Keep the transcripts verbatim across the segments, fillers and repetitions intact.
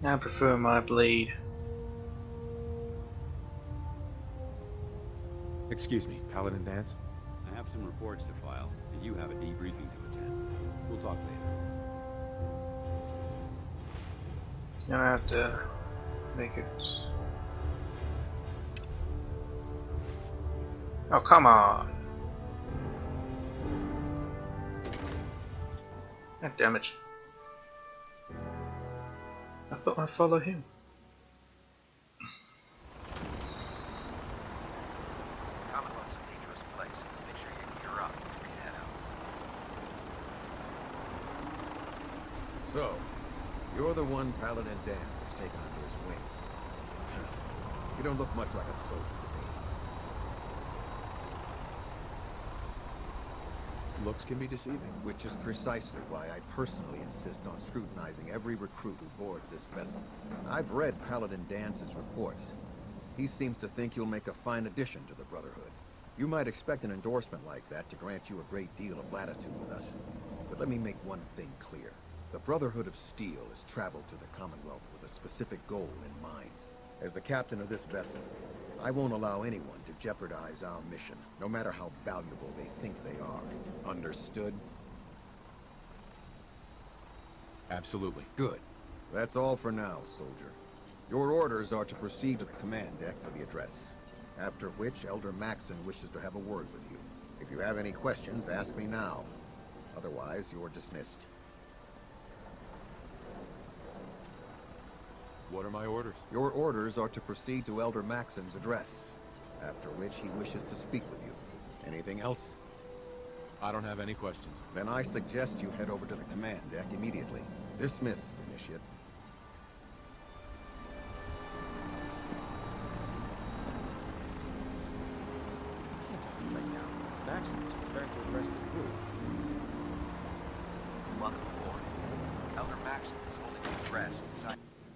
I prefer my blade. Excuse me, Paladin Dance? I have some reports to file, and you have a debriefing to attend. We'll talk later. Now I have to make it. Oh, come on! God damn it. I thought I'd follow him. Commonwealth's a dangerous place. Make sure you gear up and head out. So, you're the one Paladin Dance has taken under his wing. You don't look much like a soldier to me. Looks can be deceiving. Which is precisely why I personally insist on scrutinizing every recruit who boards this vessel. I've read Paladin Dance's reports. He seems to think you'll make a fine addition to the Brotherhood. You might expect an endorsement like that to grant you a great deal of latitude with us. But let me make one thing clear. The Brotherhood of Steel has traveled to the Commonwealth with a specific goal in mind. As the captain of this vessel, I won't allow anyone to jeopardize our mission, no matter how valuable they think they are. Understood? Absolutely. Good. That's all for now, soldier. Your orders are to proceed to the command deck for the address. After which, Elder Maxon wishes to have a word with you. If you have any questions, ask me now. Otherwise, you're dismissed. What are my orders? Your orders are to proceed to Elder Maxon's address, after which he wishes to speak with you. Anything else? I don't have any questions. Then I suggest you head over to the command deck immediately. Dismissed, Initiate. Can't talk to you right now. Maxon is preparing to address the crew. Welcome aboard. Elder Maxon is holding his address inside.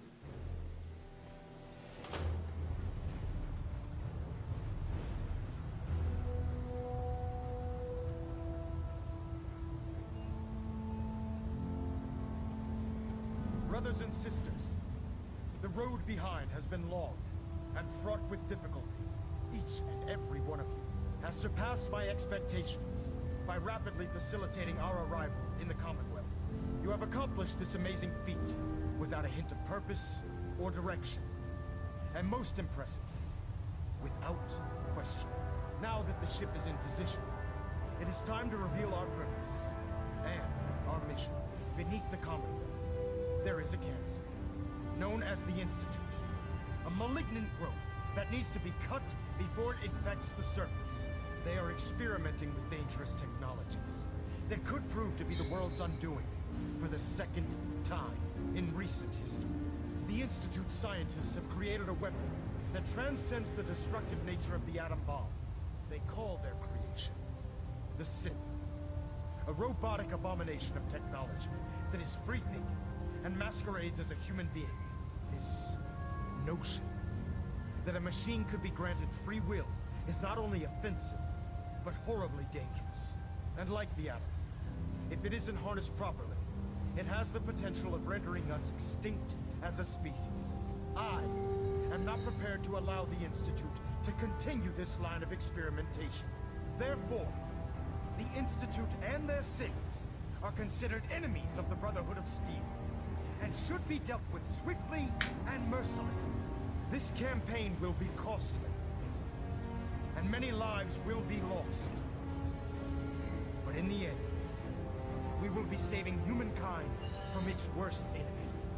Brothers and sisters, the road behind has been long and fraught with difficulty. Each and every one of you has surpassed my expectations by rapidly facilitating our arrival in the Commonwealth. You have accomplished this amazing feat without a hint of purpose or direction. And most impressively, without question. Now that the ship is in position, it is time to reveal our purpose and our mission beneath the Commonwealth. There is a cancer, known as the Institute. A malignant growth that needs to be cut before it infects the surface. They are experimenting with dangerous technologies that could prove to be the world's undoing for the second time in recent history. The Institute scientists have created a weapon that transcends the destructive nature of the atom bomb. They call their creation the Sith. A robotic abomination of technology that is free-thinking and masquerades as a human being. This notion that a machine could be granted free will is not only offensive, but horribly dangerous. And like the atom, if it isn't harnessed properly, it has the potential of rendering us extinct as a species. I am not prepared to allow the Institute to continue this line of experimentation. Therefore, the Institute and their Siths are considered enemies of the Brotherhood of Steel, and should be dealt with swiftly and mercilessly. This campaign will be costly, and many lives will be lost. But in the end, we will be saving humankind from its worst enemy.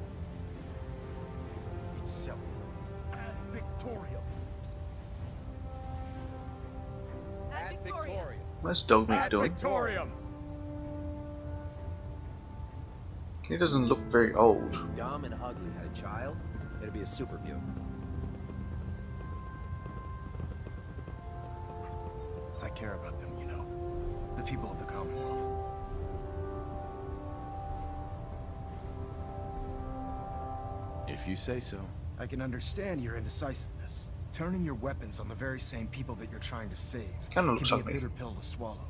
Itself. Ad Victoriam. Ad Victoriam. What's Dogmeat doing? Victoriam! He doesn't look very old. Dumb and ugly had a child, it'd be a super view. I care about them, you know. The people of the Commonwealth. If you say so. I can understand your indecisiveness. Turning your weapons on the very same people that you're trying to save Kinda looks can like be a me. bitter pill to swallow.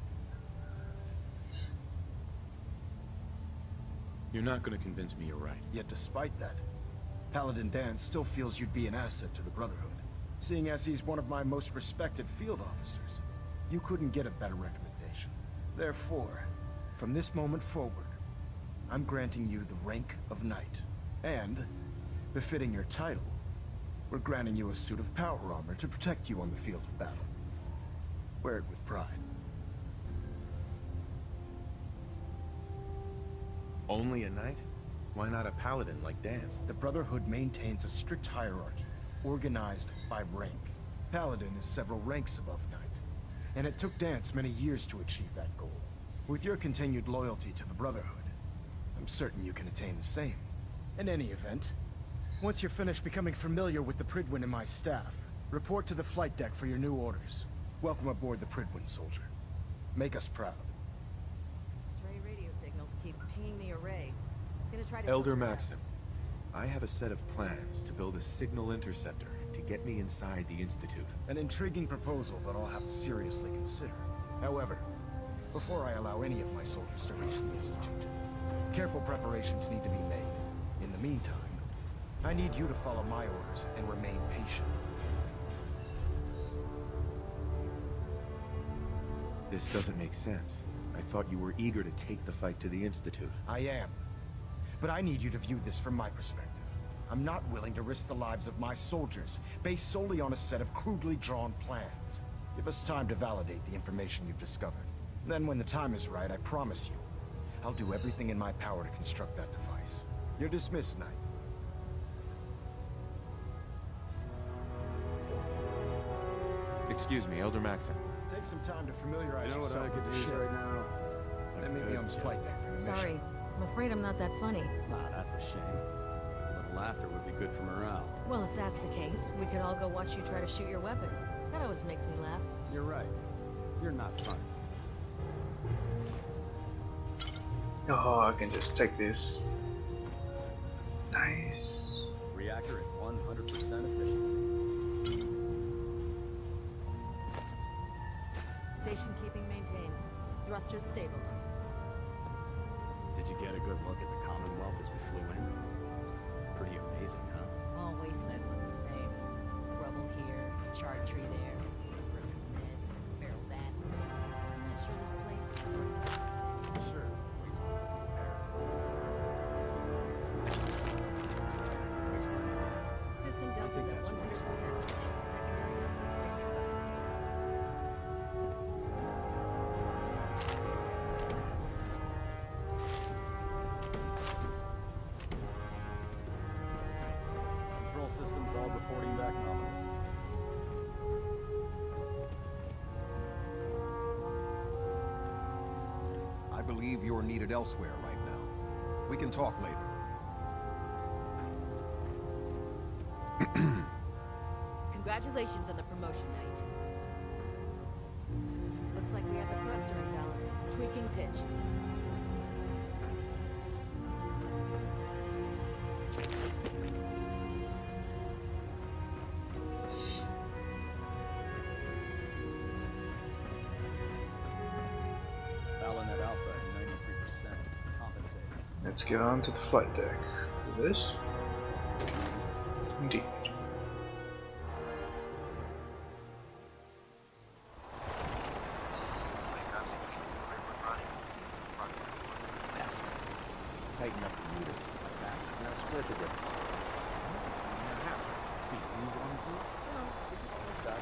You're not gonna convince me you're right. Yet despite that, Paladin Dan still feels you'd be an asset to the Brotherhood, seeing as he's one of my most respected field officers. You couldn't get a better recommendation. Therefore, from this moment forward, I'm granting you the rank of Knight. And, befitting your title, we're granting you a suit of power armor to protect you on the field of battle. Wear it with pride. Only a knight? Why not a paladin like Dance? The Brotherhood maintains a strict hierarchy, organized by rank. Paladin is several ranks above Knight, and it took Dance many years to achieve that goal. With your continued loyalty to the Brotherhood, I'm certain you can attain the same. In any event, once you're finished becoming familiar with the Prydwen and my staff, report to the flight deck for your new orders. Welcome aboard the Prydwen, soldier. Make us proud. Stray radio signals keep pinging the array. Gonna try to Elder filter that. Maxim, I have a set of plans to build a signal interceptor to get me inside the Institute. An intriguing proposal that I'll have to seriously consider. However, before I allow any of my soldiers to reach the Institute, careful preparations need to be made. In the meantime, I need you to follow my orders and remain patient. This doesn't make sense. I thought you were eager to take the fight to the Institute. I am. But I need you to view this from my perspective. I'm not willing to risk the lives of my soldiers, based solely on a set of crudely drawn plans. Give us time to validate the information you've discovered. Then when the time is right, I promise you, I'll do everything in my power to construct that device. You're dismissed, Knight. Excuse me, Elder Maxim. Take some time to familiarize You know what yourself I could with the use ship. right now? Then meet me on the flight deck for your Sorry, mission. I'm afraid I'm not that funny. Nah, that's a shame. A little laughter would be good for morale. Well, if that's the case, we could all go watch you try to shoot your weapon. That always makes me laugh. You're right. You're not funny. Oh, I can just take this. Nice. Reactor at one hundred percent efficiency. Station keeping maintained. Thrusters stable. Did you get a good look at the Commonwealth as we flew in? Pretty amazing, huh? All wastelands look the same. Rubble here, chard tree there, broken this, barrel that. I'm not sure this place is worth it. Sure, wastelands and paradise. Wasteland in there. System I think delta's at that's one hundred what's- percent. Secondary delta's standing by. Control systems all reporting back nominal. I believe you're needed elsewhere right now. We can talk later. Congratulations on the promotion, Knight. Looks like we have a thruster imbalance. Tweaking pitch. Balinette Alpha at ninety-three percent. Compensating. Let's get on to the flight deck. Do this. Indeed. Best. Tighten up the meter. Like that. Now split the difference. Now half. Do you want to? No. Like that.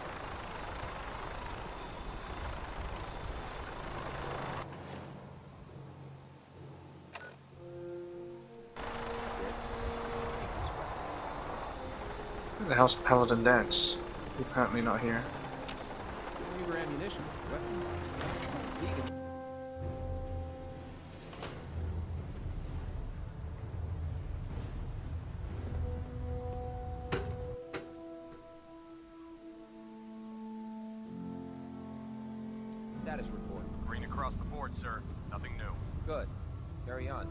That's it. Equals right. Where the hell's Paladin Dance? He's apparently not here. Give me your ammunition. Weapon. Vegan. Status report. Green across the board, sir. Nothing new. Good. Carry on.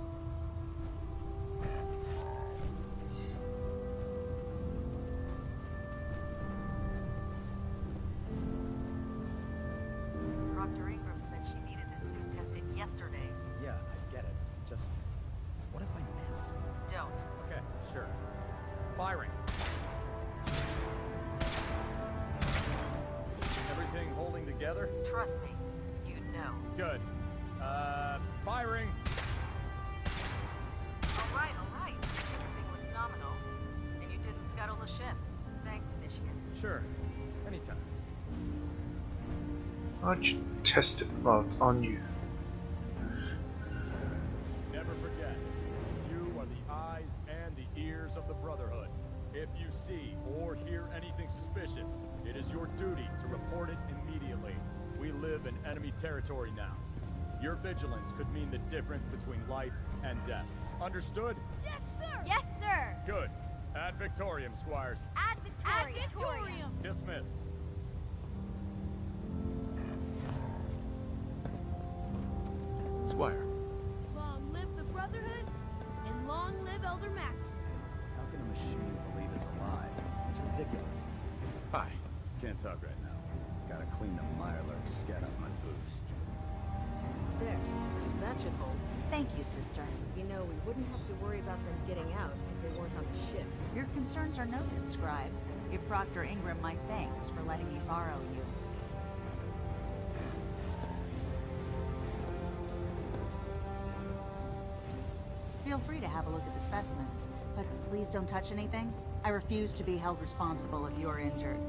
Proctor Ingram said she needed this suit tested yesterday. Yeah, I get it. Just, what if I miss? Don't. Okay, sure. Trust me, you'd know. Good. Uh, firing. All right, all right. Everything looks nominal. And you didn't scuttle the ship. Thanks, Initiate. Sure. Anytime. Why'd you test it while it's on you? Never forget, you are the eyes and the ears of the Brotherhood. If you see or hear anything suspicious, it is your duty to report it immediately. We live in enemy territory now. Your vigilance could mean the difference between life and death. Understood? Yes, sir! Yes, sir! Good. Ad Victorium, Squires. Ad Victorium! Ad Victorium! Dismissed. Squire. Long live the Brotherhood, and long live Elder Max. How can a machine believe it's alive? It's ridiculous. Hi. Can't talk right now. Gotta clean the Mirelurk scat off my boots. There. That should hold. Thank you, sister. You know, we wouldn't have to worry about them getting out if they weren't on the ship. Your concerns are noted, Scribe. Give Proctor Ingram my thanks for letting me borrow you. Feel free to have a look at the specimens, but please don't touch anything. I refuse to be held responsible if you're injured.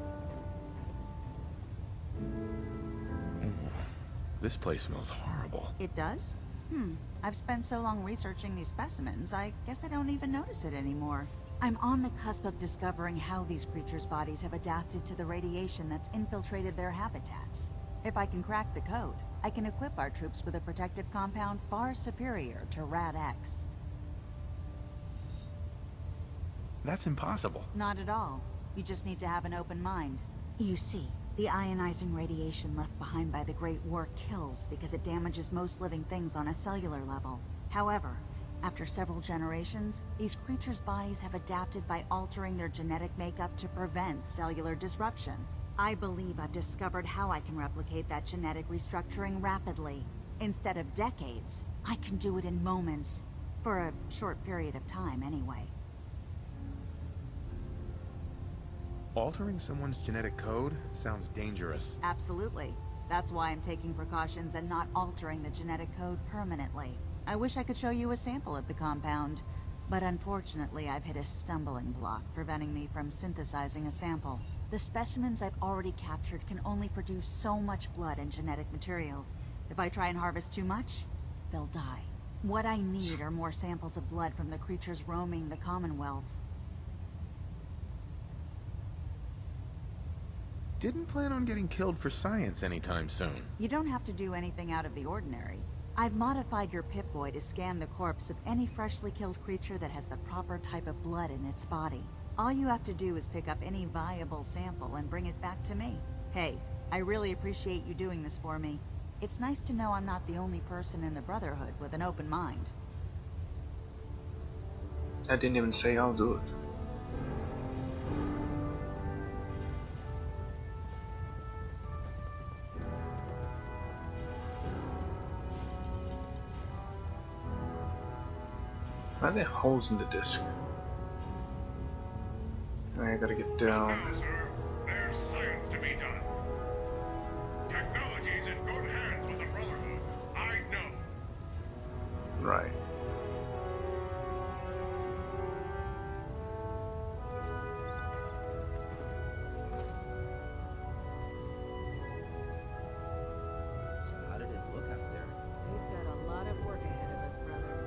This place smells horrible. It does? Hmm. I've spent so long researching these specimens, I guess I don't even notice it anymore. I'm on the cusp of discovering how these creatures' bodies have adapted to the radiation that's infiltrated their habitats. If I can crack the code, I can equip our troops with a protective compound far superior to Rad X. That's impossible. Not at all. You just need to have an open mind. You see, the ionizing radiation left behind by the Great War kills because it damages most living things on a cellular level. However, after several generations, these creatures' bodies have adapted by altering their genetic makeup to prevent cellular disruption. I believe I've discovered how I can replicate that genetic restructuring rapidly. Instead of decades, I can do it in moments. For a short period of time, anyway. Altering someone's genetic code sounds dangerous. Absolutely. That's why I'm taking precautions and not altering the genetic code permanently. I wish I could show you a sample of the compound, but unfortunately I've hit a stumbling block preventing me from synthesizing a sample. The specimens I've already captured can only produce so much blood and genetic material. If I try and harvest too much, they'll die. What I need are more samples of blood from the creatures roaming the Commonwealth. Didn't plan on getting killed for science anytime soon. You don't have to do anything out of the ordinary. I've modified your Pip-Boy to scan the corpse of any freshly killed creature that has the proper type of blood in its body. All you have to do is pick up any viable sample and bring it back to me. Hey, I really appreciate you doing this for me. It's nice to know I'm not the only person in the Brotherhood with an open mind. I didn't even say I'll do it. Why are there holes in the disc? I gotta get down. Now, sir, there's science to be done. Technology's in good hands with the Brotherhood. I know. Right. So how did it look out there? We've got a lot of work ahead of us, brother.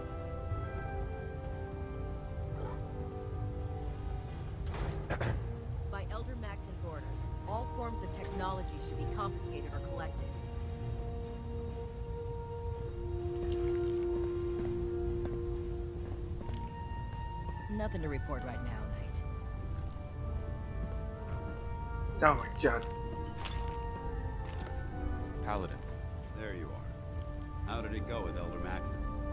By Elder Maxon's orders, all forms of technology should be confiscated or collected. Nothing to report right now, Knight. Oh my god. Paladin. There you are. How did it go with Elder Maxon?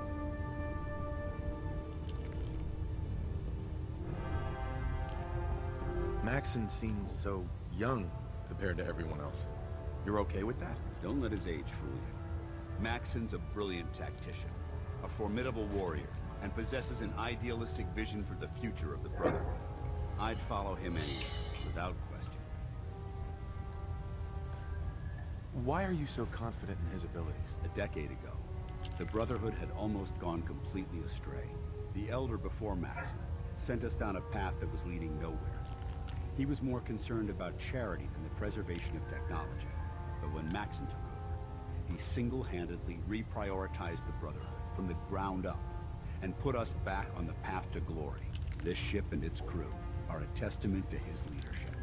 Maxon seems so young compared to everyone else. You're okay with that? Don't let his age fool you. Maxon's a brilliant tactician, a formidable warrior, and possesses an idealistic vision for the future of the Brotherhood. I'd follow him anywhere, without question. Why are you so confident in his abilities? A decade ago, the Brotherhood had almost gone completely astray. The Elder before Maxon sent us down a path that was leading nowhere. He was more concerned about charity than the preservation of technology. But when Maxon took over, he single-handedly reprioritized the Brotherhood from the ground up and put us back on the path to glory. This ship and its crew are a testament to his leadership.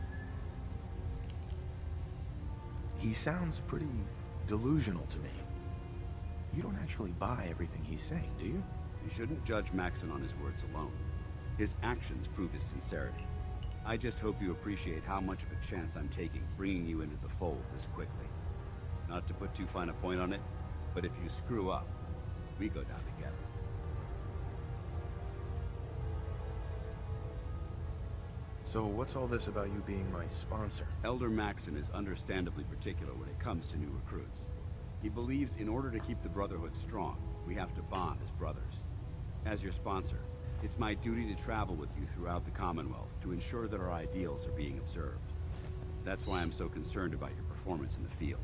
He sounds pretty delusional to me. You don't actually buy everything he's saying, do you? You shouldn't judge Maxon on his words alone. His actions prove his sincerity. I just hope you appreciate how much of a chance I'm taking bringing you into the fold this quickly. Not to put too fine a point on it, but if you screw up, we go down together. So what's all this about you being my sponsor? Elder Maxon is understandably particular when it comes to new recruits. He believes in order to keep the Brotherhood strong, we have to bond as brothers. As your sponsor, it's my duty to travel with you throughout the Commonwealth to ensure that our ideals are being observed. That's why I'm so concerned about your performance in the field.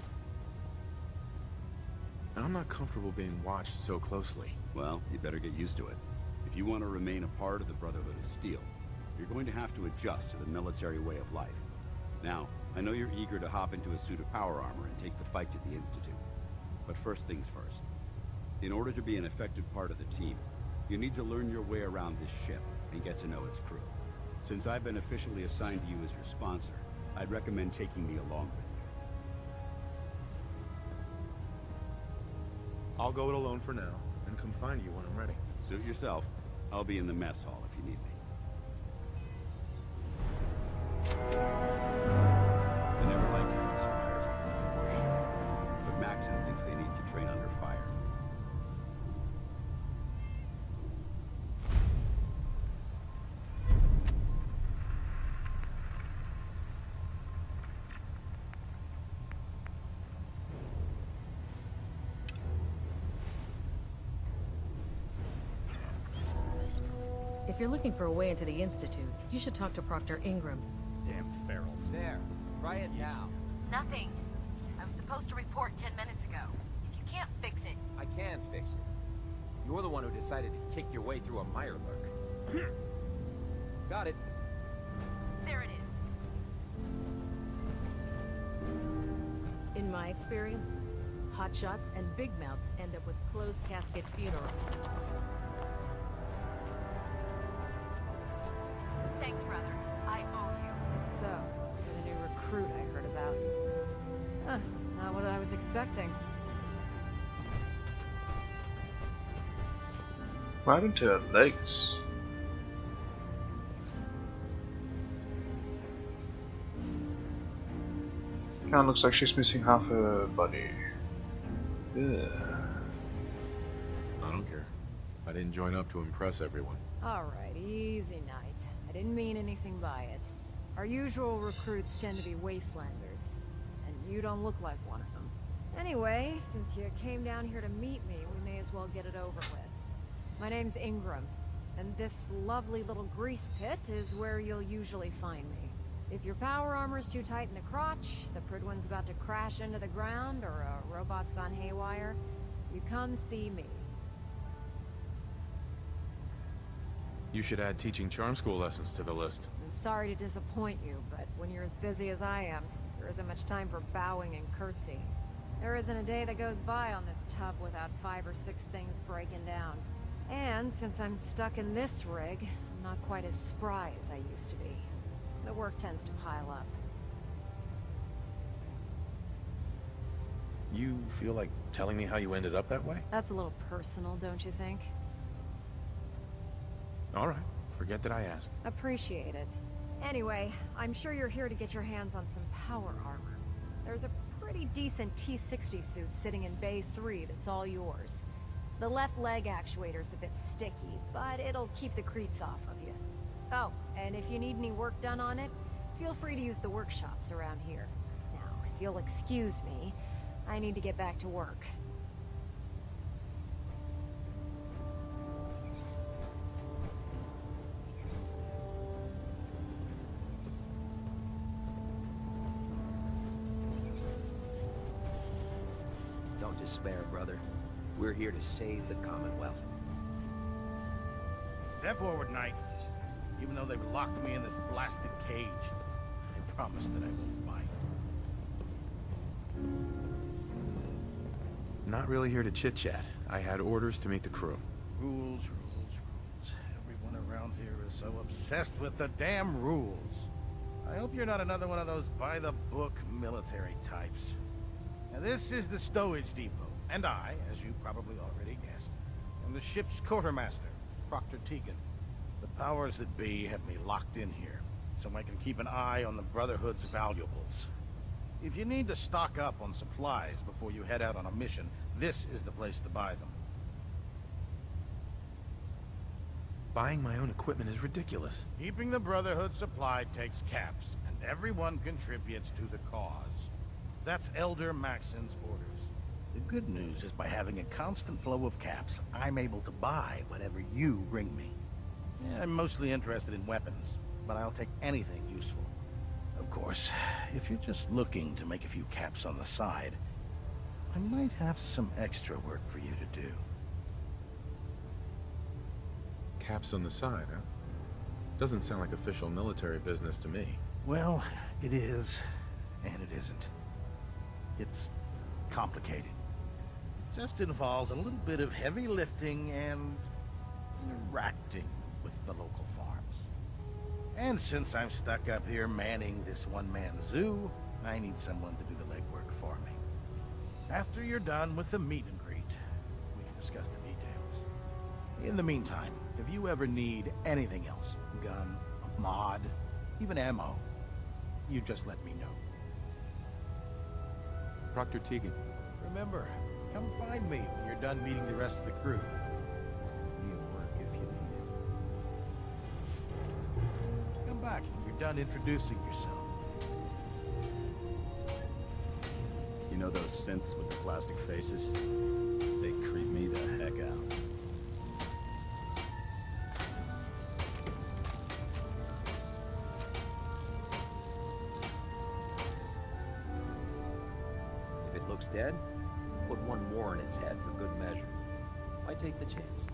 I'm not comfortable being watched so closely. Well, you better get used to it. If you want to remain a part of the Brotherhood of Steel, you're going to have to adjust to the military way of life. Now, I know you're eager to hop into a suit of power armor and take the fight to the Institute. But first things first. In order to be an effective part of the team, you need to learn your way around this ship and get to know its crew. Since I've been officially assigned to you as your sponsor, I'd recommend taking me along with you. I'll go it alone for now, and come find you when I'm ready. Suit yourself. I'll be in the mess hall if you need me. I never liked having squires on the ship, but Maxon thinks they need to train under fire. If you're looking for a way into the Institute, you should talk to Proctor Ingram. Damn ferals. There. Try it now. Nothing. I was supposed to report ten minutes ago. If you can't fix it... I can fix it. You're the one who decided to kick your way through a Mirelurk. Got it. There it is. In my experience, hotshots and big mouths end up with closed casket funerals. Thanks, brother. I owe you. So, you're the new recruit I heard about. Huh, not what I was expecting. What happened to her legs? Kinda looks like she's missing half her body. Yeah. I don't care. I didn't join up to impress everyone. Alright, easy night. I didn't mean anything by it. Our usual recruits tend to be wastelanders, and you don't look like one of them. Anyway, since you came down here to meet me, we may as well get it over with. My name's Ingram, and this lovely little grease pit is where you'll usually find me. If your power armor's too tight in the crotch, the Prydwen's about to crash into the ground, or a robot's gone haywire, you come see me. You should add teaching charm school lessons to the list. I'm sorry to disappoint you, but when you're as busy as I am, there isn't much time for bowing and curtsying. There isn't a day that goes by on this tub without five or six things breaking down. And since I'm stuck in this rig, I'm not quite as spry as I used to be. The work tends to pile up. You feel like telling me how you ended up that way? That's a little personal, don't you think? All right. Forget that I asked. Appreciate it. Anyway, I'm sure you're here to get your hands on some power armor. There's a pretty decent T sixty suit sitting in Bay three that's all yours. The left leg actuator's a bit sticky, but it'll keep the creeps off of you. Oh, and if you need any work done on it, feel free to use the workshops around here. Now, if you'll excuse me, I need to get back to work. Don't despair, brother. We're here to save the Commonwealth. Step forward, Knight. Even though they've locked me in this blasted cage, I promise that I won't bite. Not really here to chit-chat. I had orders to meet the crew. Rules, rules, rules. Everyone around here is so obsessed with the damn rules. I hope you're not another one of those by-the-book military types. Now, this is the stowage depot, and I, as you probably already guessed, am the ship's quartermaster, Proctor Tegan. The powers that be have me locked in here, so I can keep an eye on the Brotherhood's valuables. If you need to stock up on supplies before you head out on a mission, this is the place to buy them. Buying my own equipment is ridiculous. Keeping the Brotherhood supplied takes caps, and everyone contributes to the cause. That's Elder Maxon's orders. The good news is by having a constant flow of caps, I'm able to buy whatever you bring me. Yeah, I'm mostly interested in weapons, but I'll take anything useful. Of course, if you're just looking to make a few caps on the side, I might have some extra work for you to do. Caps on the side, huh? Doesn't sound like official military business to me. Well, it is, and it isn't. It's complicated. Just involves a little bit of heavy lifting and interacting with the local farms. And since I'm stuck up here manning this one-man zoo, I need someone to do the legwork for me. After you're done with the meet and greet, we can discuss the details. In the meantime, if you ever need anything else, gun, a mod, even ammo, you just let me know. Proctor Tegan. Remember, come find me when you're done meeting the rest of the crew. Be at work if you need it. Come back when you're done introducing yourself. You know those synths with the plastic faces? They creep me the heck out. If it looks dead, put one more in its head for good measure. Why take the chance?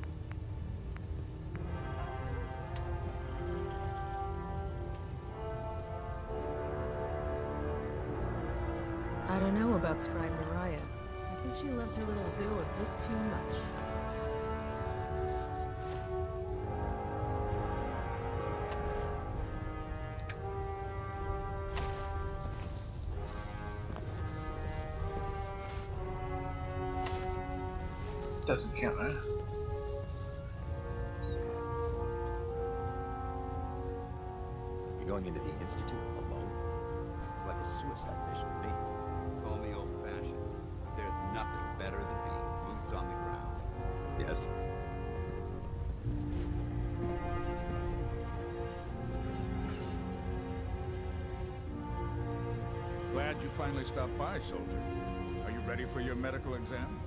I don't know about Scribe Mariah. I think she loves her little zoo a bit too much. Doesn't count, eh? You're going into the Institute alone? It's like a suicide mission to me. Call me old-fashioned, but there's nothing better than being boots on the ground. Yes? Glad you finally stopped by, soldier. Are you ready for your medical exam?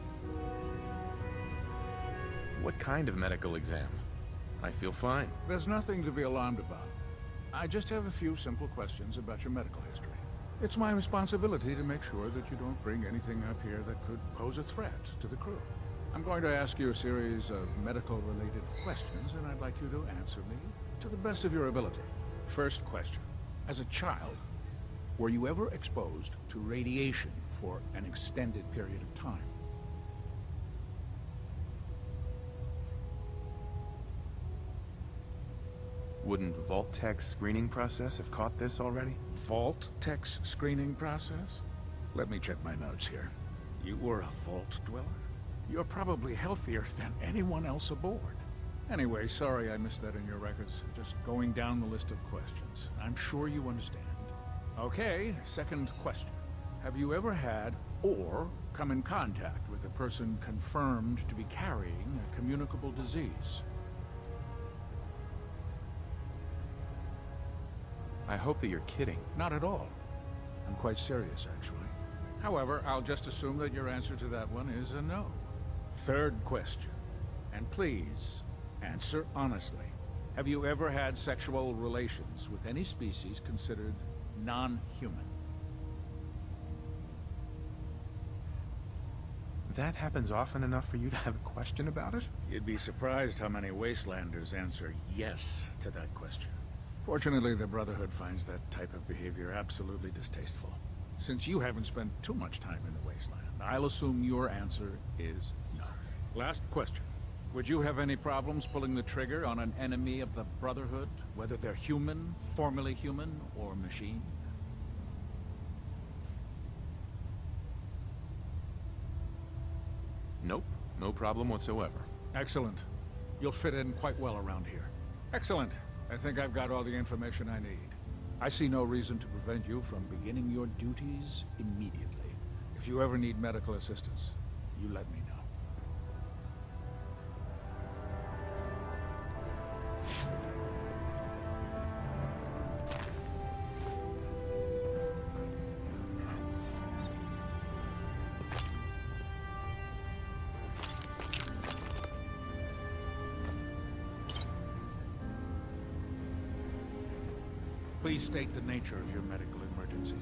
What kind of medical exam? I feel fine. There's nothing to be alarmed about. I just have a few simple questions about your medical history. It's my responsibility to make sure that you don't bring anything up here that could pose a threat to the crew. I'm going to ask you a series of medical-related questions, and I'd like you to answer me to the best of your ability. First question. As a child, were you ever exposed to radiation for an extended period of time? Wouldn't Vault-Tech's screening process have caught this already? Vault-Tech's screening process? Let me check my notes here. You were a Vault Dweller? You're probably healthier than anyone else aboard. Anyway, sorry I missed that in your records. Just going down the list of questions. I'm sure you understand. Okay, second question. Have you ever had, or come in contact with a person confirmed to be carrying a communicable disease? I hope that you're kidding. Not at all. I'm quite serious, actually. However, I'll just assume that your answer to that one is a no. Third question. And please, answer honestly. Have you ever had sexual relations with any species considered non-human? That happens often enough for you to have a question about it? You'd be surprised how many Wastelanders answer yes to that question. Fortunately, the Brotherhood finds that type of behavior absolutely distasteful. Since you haven't spent too much time in the Wasteland, I'll assume your answer is no. Last question. Would you have any problems pulling the trigger on an enemy of the Brotherhood, whether they're human, formerly human, or machine? Nope, no problem whatsoever. Excellent. You'll fit in quite well around here. Excellent. I think I've got all the information I need. I see no reason to prevent you from beginning your duties immediately. If you ever need medical assistance, you let me know. Please state the nature of your medical emergency.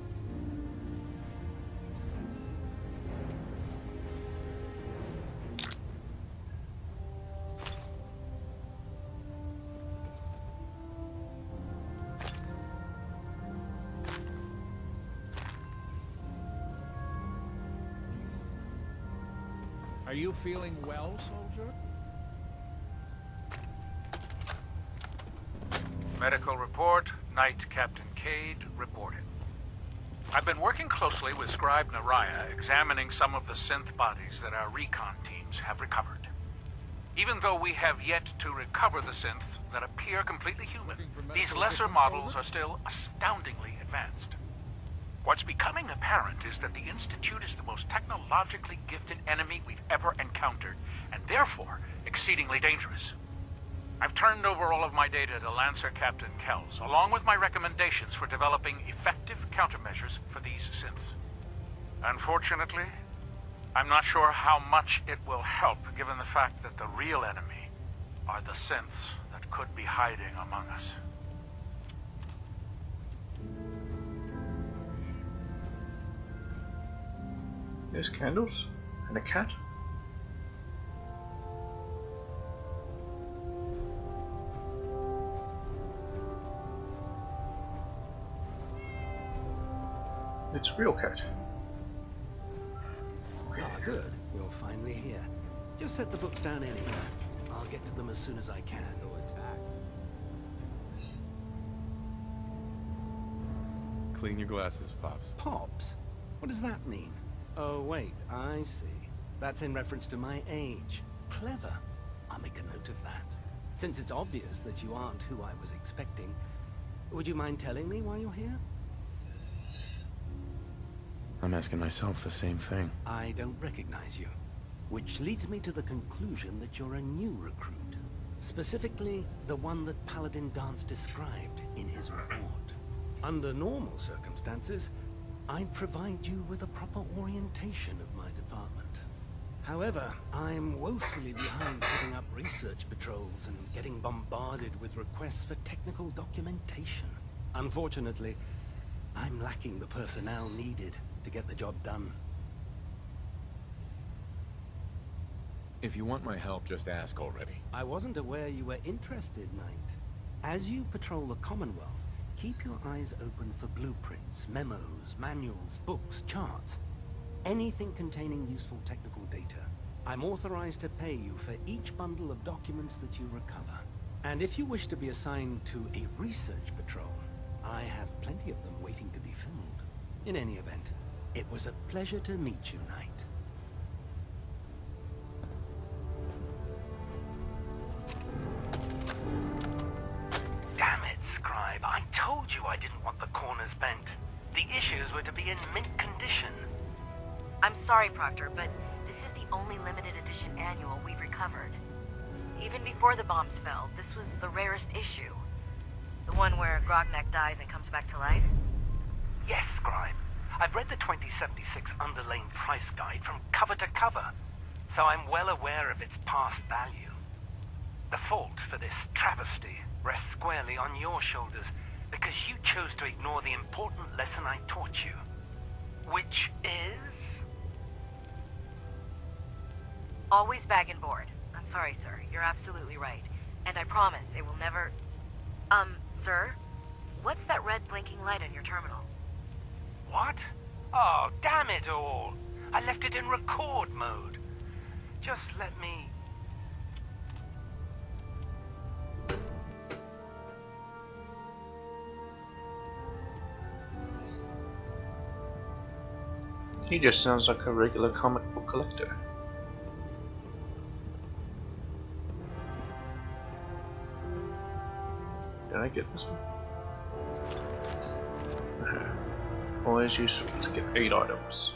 Are you feeling well, soldier? Medical report. Knight Captain Cade reported. I've been working closely with Scribe Naraya, examining some of the synth bodies that our recon teams have recovered. Even though we have yet to recover the synths that appear completely human, these lesser models are still astoundingly advanced. What's becoming apparent is that the Institute is the most technologically gifted enemy we've ever encountered, and therefore exceedingly dangerous. I've turned over all of my data to Lancer Captain Kells, along with my recommendations for developing effective countermeasures for these synths. Unfortunately, I'm not sure how much it will help, given the fact that the real enemy are the synths that could be hiding among us. There's candles and a cat. It's real cat. Okay. Ah, good. You're finally here. Just set the books down anywhere. I'll get to them as soon as I can. Go attack. Clean your glasses, Pops. Pops? What does that mean? Oh, wait. I see. That's in reference to my age. Clever. I'll make a note of that. Since it's obvious that you aren't who I was expecting, would you mind telling me why you're here? I'm asking myself the same thing. I don't recognize you. Which leads me to the conclusion that you're a new recruit. Specifically, the one that Paladin Dance described in his report. Under normal circumstances, I'd provide you with a proper orientation of my department. However, I'm woefully behind setting up research patrols and getting bombarded with requests for technical documentation. Unfortunately, I'm lacking the personnel needed to get the job done. If you want my help, just ask already. I wasn't aware you were interested, Knight. As you patrol the Commonwealth, keep your eyes open for blueprints, memos, manuals, books, charts. Anything containing useful technical data. I'm authorized to pay you for each bundle of documents that you recover. And if you wish to be assigned to a research patrol, I have plenty of them waiting to be filled. In any event, it was a pleasure to meet you, Knight. Damn it, Scribe. I told you I didn't want the corners bent. The issues were to be in mint condition. I'm sorry, Proctor, but this is the only limited edition annual we've recovered. Even before the bombs fell, this was the rarest issue. The one where Grognak dies and comes back to life? Yes, Scribe. I've read the twenty seventy-six underlane price guide from cover to cover, so I'm well aware of its past value. The fault for this travesty rests squarely on your shoulders, because you chose to ignore the important lesson I taught you. Which is... Always bag and board. I'm sorry, sir. You're absolutely right. And I promise it will never... Um, sir? What's that red blinking light on your terminal? What? Oh, damn it all! I left it in record mode. Just let me... He just sounds like a regular comic book collector. Did I get this one? Uh-huh. Always useful to get eight items.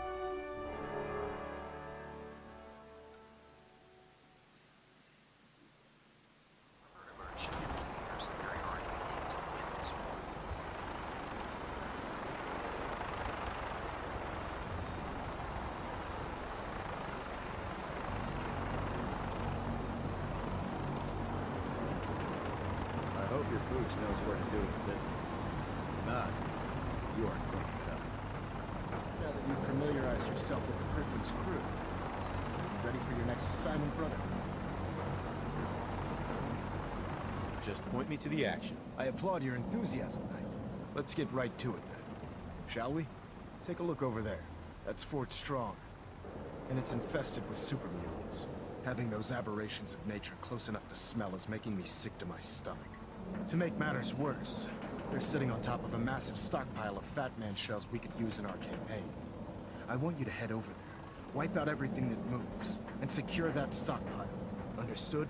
I hope your pooch knows where to do his business. If not, you aren't fucking it up. Now that you've familiarized yourself with the Prydwen's crew, are you ready for your next assignment, brother? Just point me to the action. I applaud your enthusiasm, Knight. Let's get right to it, then. Shall we? Take a look over there. That's Fort Strong. And it's infested with super mutants. Having those aberrations of nature close enough to smell is making me sick to my stomach. To make matters worse, they're sitting on top of a massive stockpile of Fat Man shells we could use in our campaign. I want you to head over there, wipe out everything that moves, and secure that stockpile. Understood?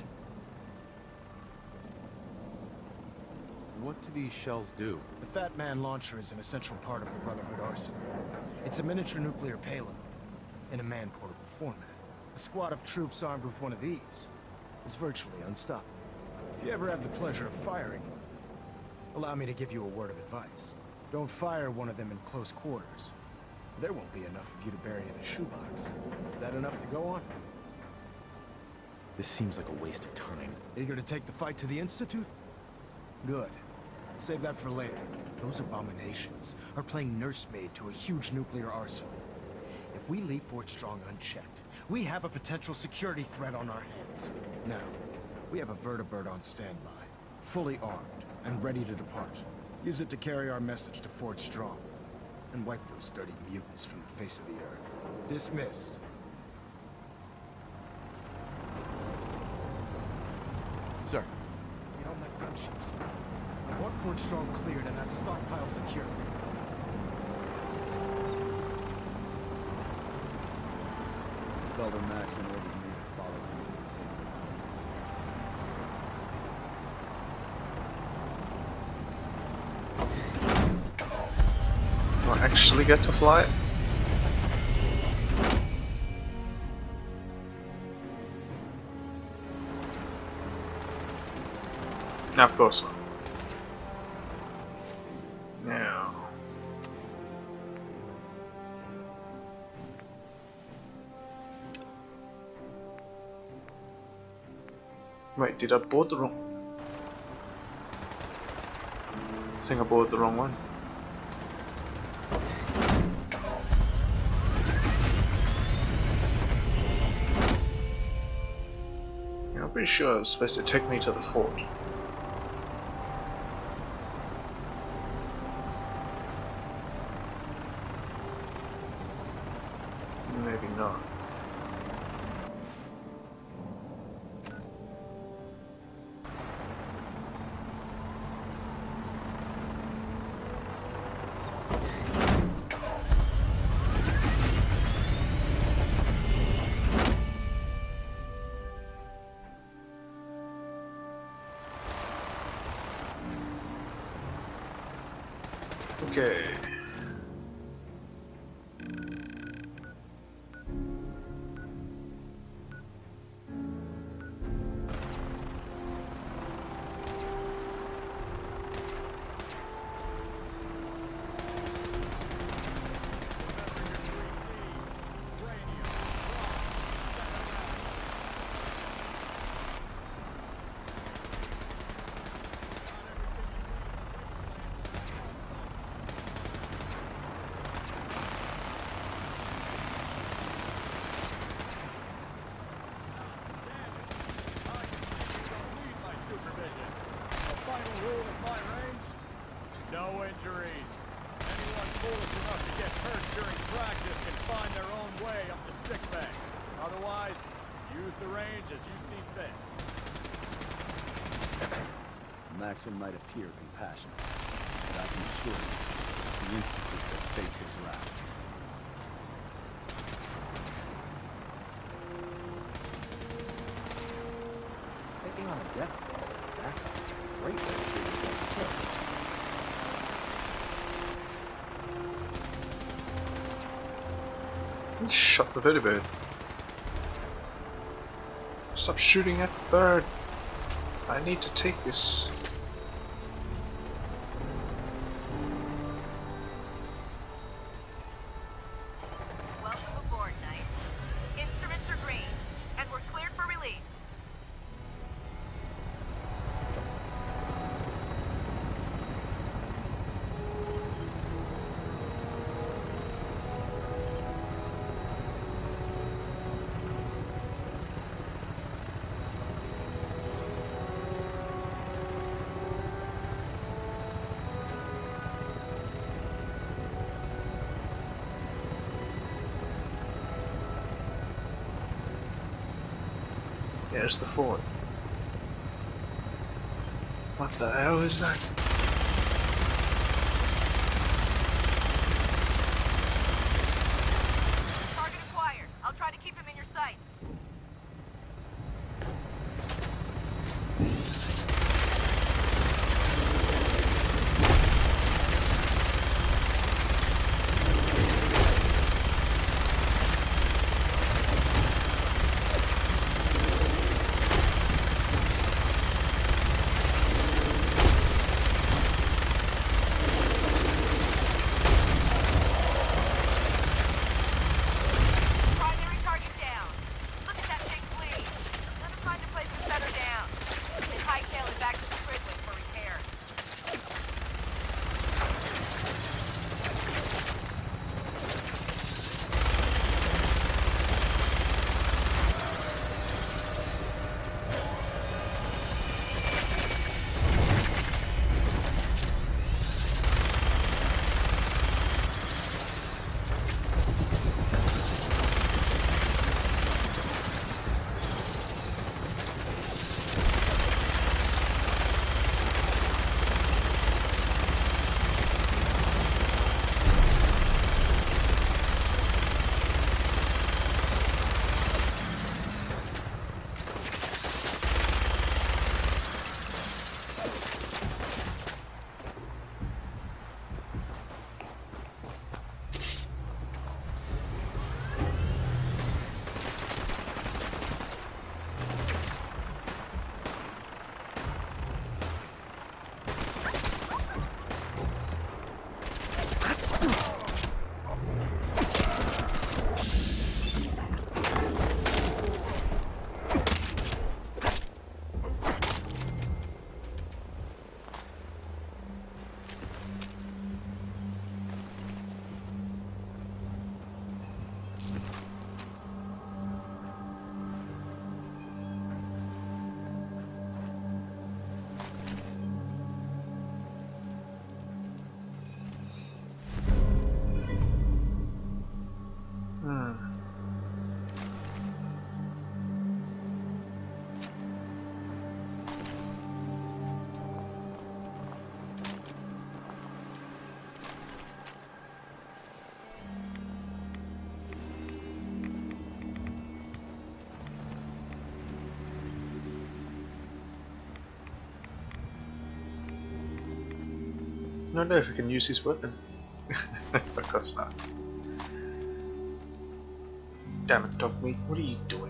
What do these shells do? The Fat Man launcher is an essential part of the Brotherhood arsenal. It's a miniature nuclear payload, in a man-portable format. A squad of troops armed with one of these is virtually unstoppable. If you ever have the pleasure of firing one, allow me to give you a word of advice. Don't fire one of them in close quarters. There won't be enough of you to bury in a shoebox. That enough to go on? This seems like a waste of time. Eager to take the fight to the Institute? Good. Save that for later. Those abominations are playing nursemaid to a huge nuclear arsenal. If we leave Fort Strong unchecked, we have a potential security threat on our hands. Now, we have a vertibird on standby, fully armed and ready to depart. Use it to carry our message to Fort Strong, and wipe those dirty mutants from the face of the earth. Dismissed. Sir. Get on that gunship, soldier. I want Fort Strong cleared and that stockpile secured. Felder Maxon ordered me to follow him to the pits. Do I actually get to fly it? No, of course not. Now. Wait, did I board the wrong? I think I boarded the wrong one. Yeah, I'm pretty sure it was supposed to take me to the fort. Maybe not. Okay. injuries. Anyone foolish enough to get hurt during practice can find their own way up to sickbay. Otherwise, use the range as you see fit. Maxim might appear compassionate, but I can assure you, it's the Institute that face his wrath. Taking on a death blow, that's a great way to treat yourself. He shot the very bird. Stop shooting at the bird. I need to take this. Welcome aboard, Knight. Instruments are green, and we're cleared for release. There's the fort. What the hell is that? Target acquired. I'll try to keep him in your sight. Primary target down. Look at that big bleed. Let him find a place to set her down. Then hightail it back to the Prydwen for repair. I don't know if I can use his weapon. Of course not. Damn it, dog meat, what are you doing?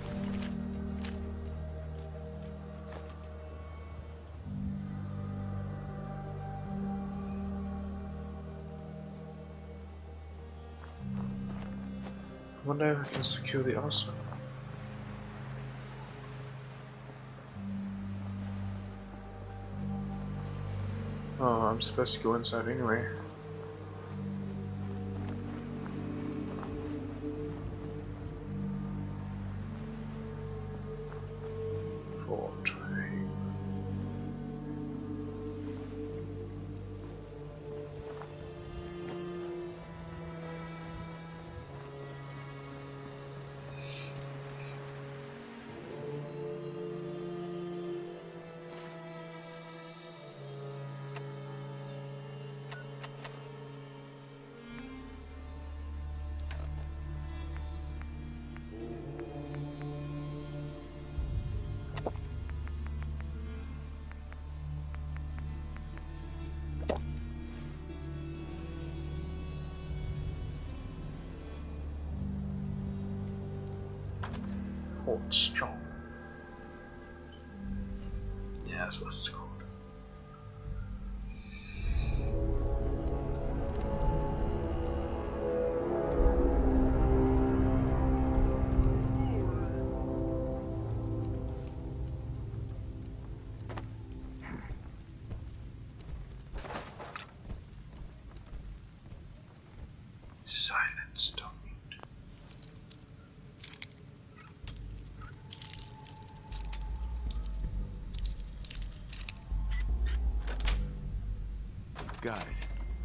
I wonder if I can secure the arsenal. Oh, I'm supposed to go inside anyway. Fort. Fort Strong. Yeah, that's what it's called. Silence, don't mute. Got it.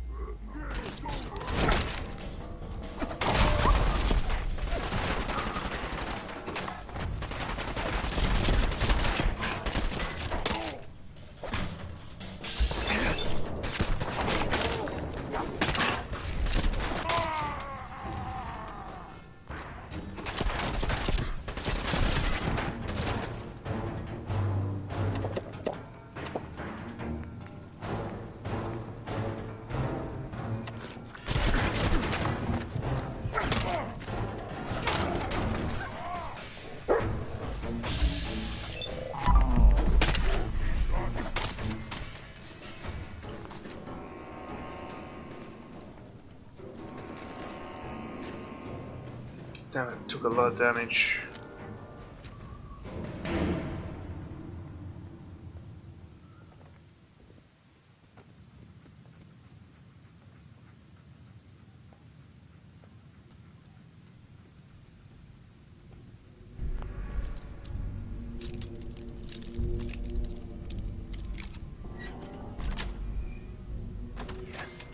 Damn it, took a lot of damage. Yes.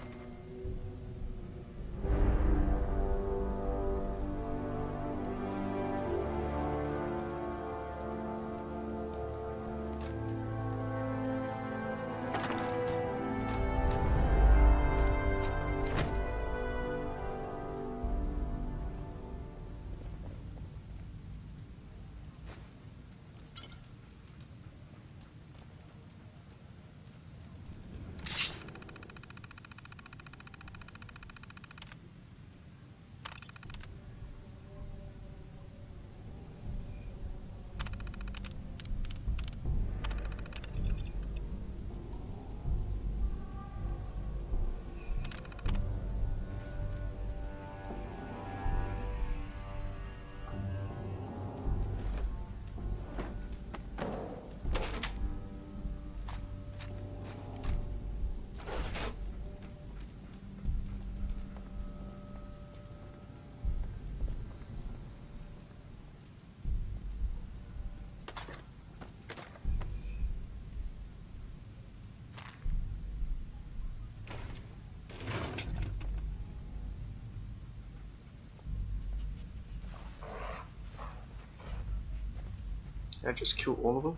I just kill all of them?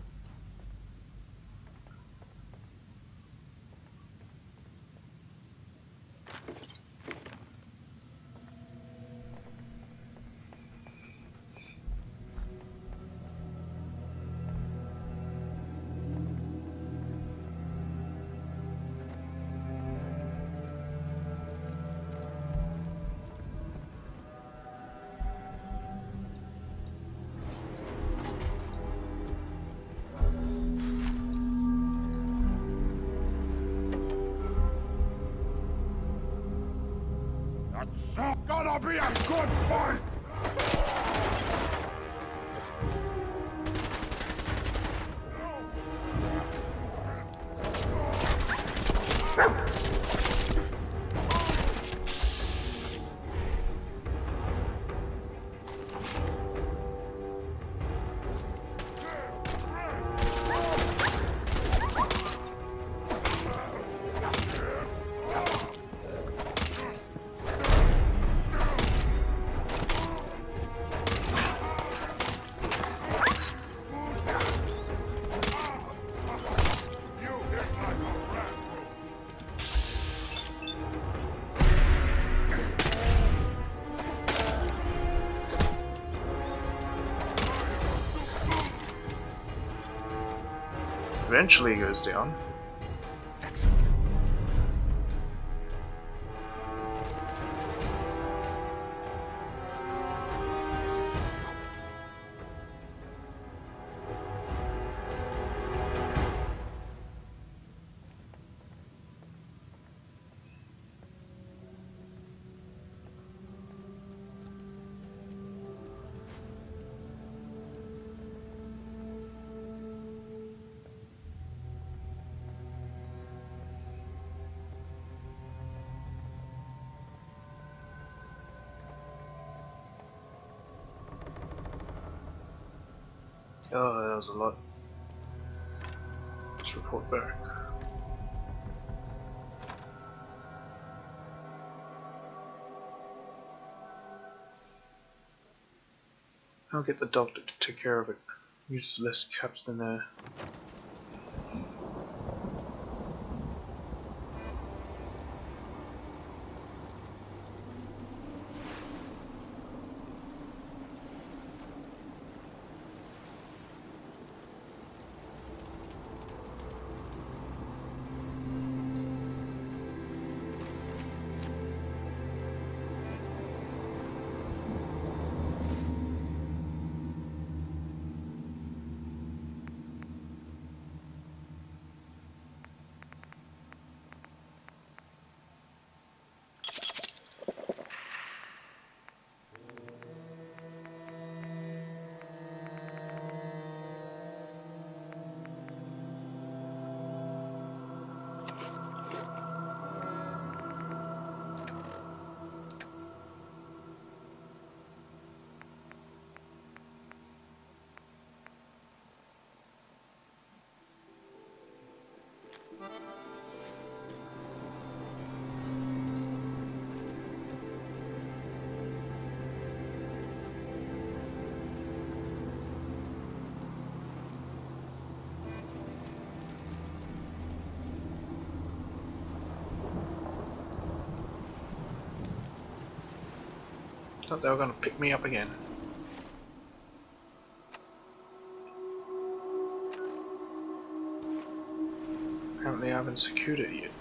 That's gonna be a good fight! Eventually goes down. Oh, that was a lot. Let's report back. I'll get the doctor to take care of it. Use less caps than there. Thought they were going to pick me up again. Apparently I haven't secured it yet.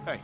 Hey.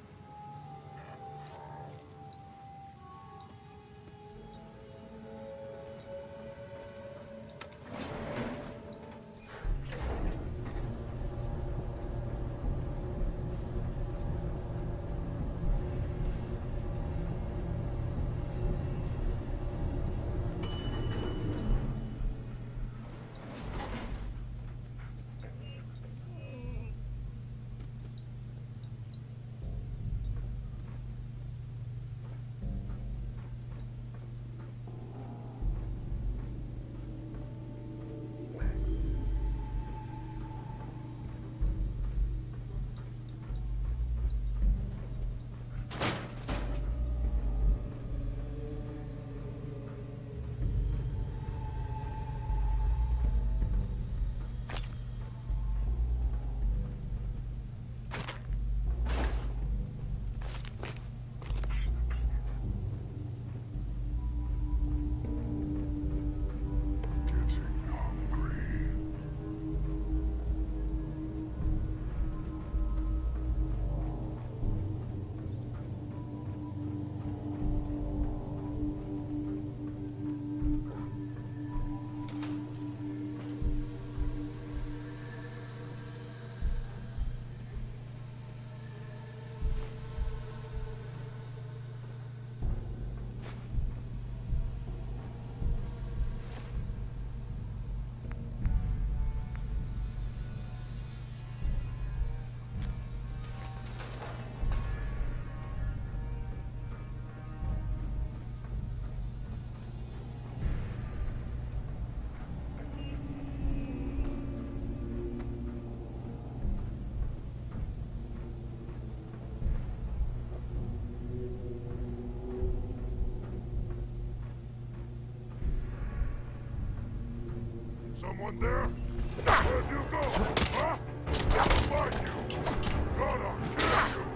Someone there? Where'd you go? Huh? I'll find you. Gonna kill you.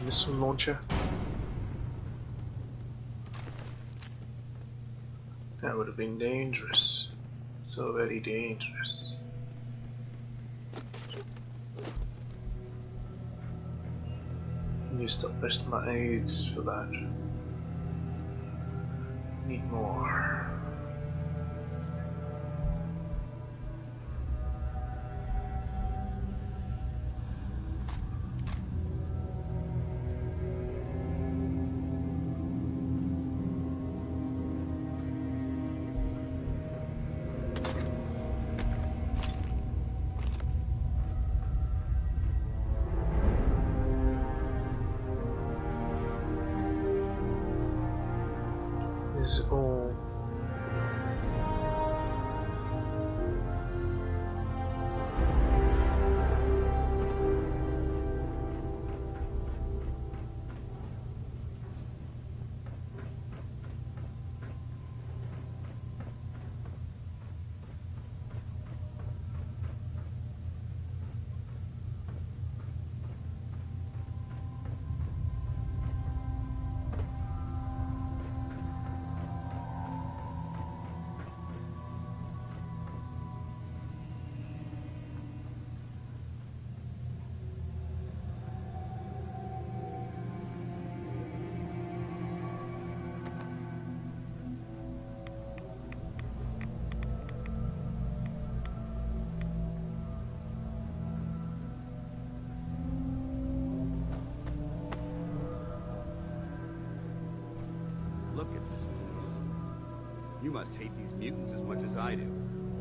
missile launcher. That would have been dangerous. So very dangerous. Used up rest of my aids for that. Need more. This is all Look at this place. You must hate these mutants as much as I do.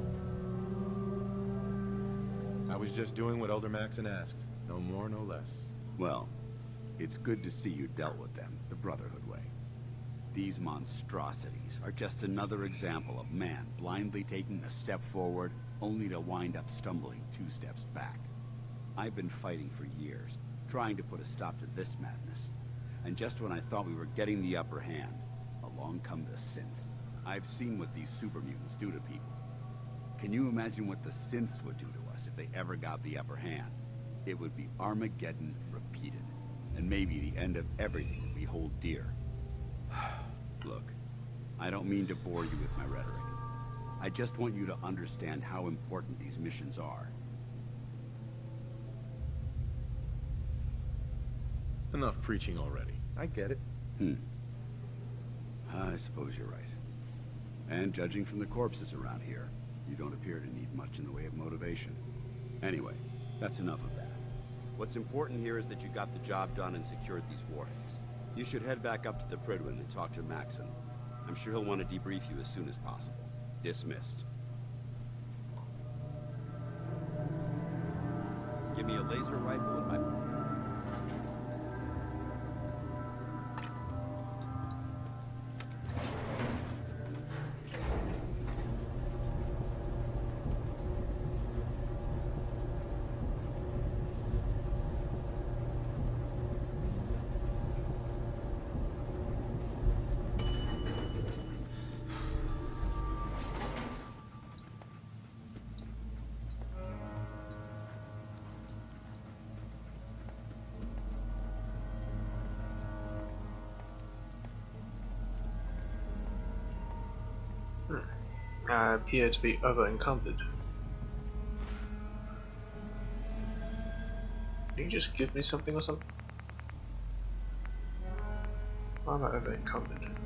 I was just doing what Elder Maxon asked. No more, no less. Well, it's good to see you dealt with them the Brotherhood way. These monstrosities are just another example of man blindly taking a step forward, only to wind up stumbling two steps back. I've been fighting for years, trying to put a stop to this madness. And just when I thought we were getting the upper hand, along come the synths. I've seen what these super mutants do to people. Can you imagine what the synths would do to us if they ever got the upper hand? It would be Armageddon repeated, and maybe the end of everything that we hold dear. Look, I don't mean to bore you with my rhetoric. I just want you to understand how important these missions are. Enough preaching already. I get it. Hmm. I suppose you're right. And judging from the corpses around here, you don't appear to need much in the way of motivation. Anyway, that's enough of that. What's important here is that you got the job done and secured these warheads. You should head back up to the Prydwen and talk to Maxon. I'm sure he'll want to debrief you as soon as possible. Dismissed. Give me a laser rifle and my... I appear to be over-encumbered. Can you just give me something or something? Why am I over-encumbered?